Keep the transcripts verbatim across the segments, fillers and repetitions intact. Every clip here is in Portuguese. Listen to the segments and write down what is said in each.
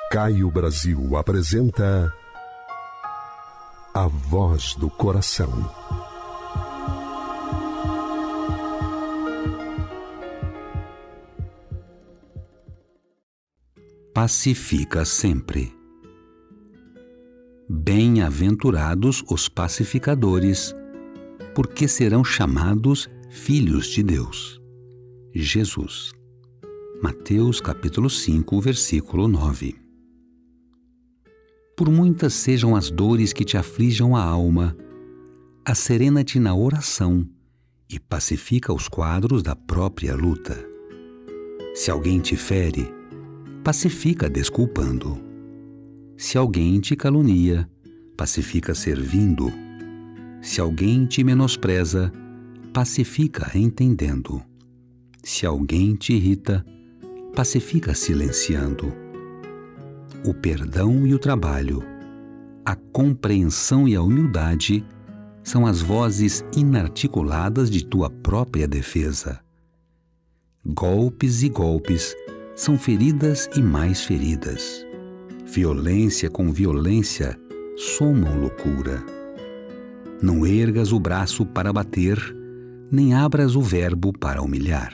Caio Brasil apresenta A Voz do Coração. Pacifica sempre. Bem-aventurados os pacificadores, porque serão chamados filhos de Deus. Jesus. Mateus capítulo cinco, versículo nove. Por muitas sejam as dores que te aflijam a alma, asserena-te na oração e pacifica os quadros da própria luta. Se alguém te fere, pacifica desculpando. Se alguém te calunia, pacifica servindo. Se alguém te menospreza, pacifica entendendo. Se alguém te irrita, pacifica silenciando. O perdão e o trabalho, a compreensão e a humildade são as vozes inarticuladas de tua própria defesa. Golpes e golpes são feridas e mais feridas. Violência com violência somam loucura. Não ergas o braço para bater, nem abras o verbo para humilhar.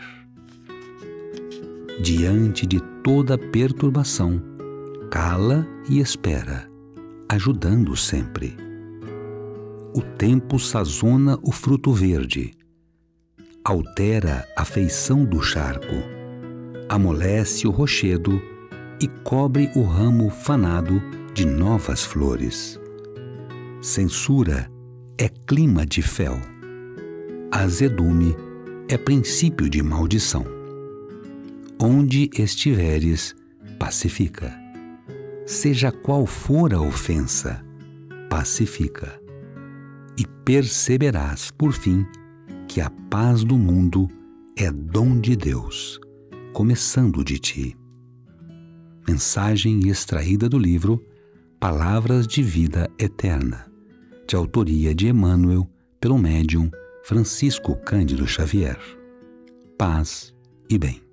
Diante de toda perturbação, cala e espera, ajudando sempre. O tempo sazona o fruto verde, altera a feição do charco, amolece o rochedo e cobre o ramo fanado de novas flores. Censura é clima de fel, azedume é princípio de maldição. Onde estiveres, pacifica. Seja qual for a ofensa, pacifica. E perceberás, por fim, que a paz do mundo é dom de Deus, começando de ti. Mensagem extraída do livro Palavras de Vida Eterna, de autoria de Emmanuel, pelo médium Francisco Cândido Xavier. Paz e bem.